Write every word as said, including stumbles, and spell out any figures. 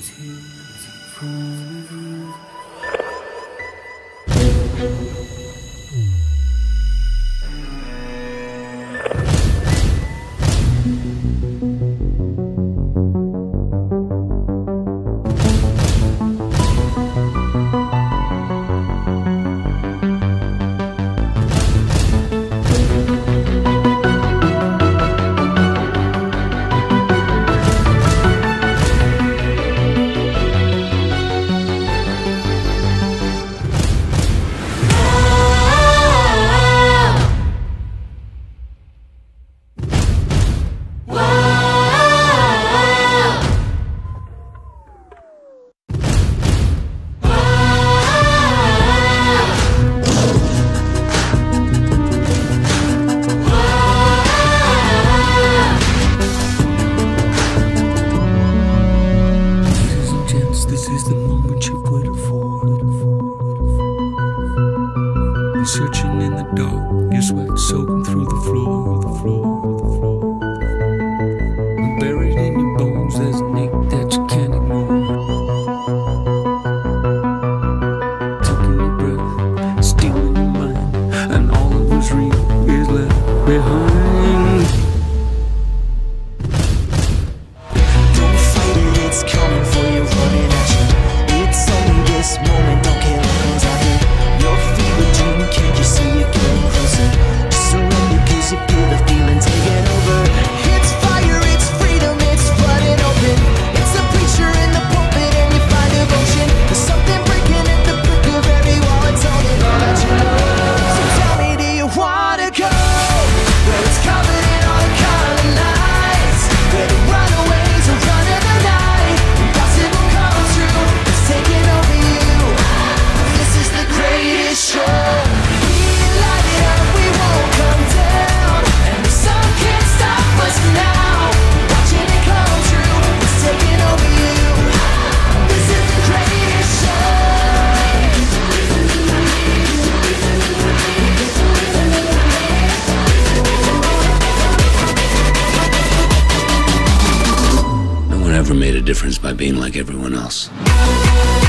is here in front of you. This is the moment you've waited for. You're searching in the dark, your sweat soaking through the floor, the floor, the floor. And buried in your bones, there's an ache that you can't ignore. Taking your breath, stealing your mind, and all that was real is left behind. Don't fight it, it's coming for you, running at you. It's only this moment, don't care what comes after. Your fever dream, can't you see it getting closer? Just surrender, cause you feel the feeling taking over. It's fire, it's freedom, it's flooding open. It's the preacher in the pulpit and you find devotion. There's something breaking at the brick of every wall and telling all that you know. So tell me, do you wanna go where it's covered in all the color lights, where the runaways are running the night? Impossible comes true, it's taking over you. This is the greatest show. We light it up, we won't come down, and the sun can't stop us now. Watching it come true, it's taking over you. This is the greatest show. No one ever made a difference by being like everyone else.